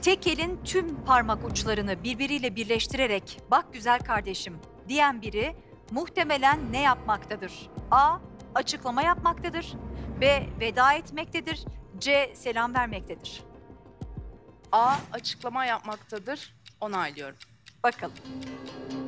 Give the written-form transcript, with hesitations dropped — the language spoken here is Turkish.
Tek elin tüm parmak uçlarını birbiriyle birleştirerek bak güzel kardeşim diyen biri muhtemelen ne yapmaktadır? A. Açıklama yapmaktadır. B. Veda etmektedir. C. Selam vermektedir. A. Açıklama yapmaktadır. Onaylıyorum. Bakalım.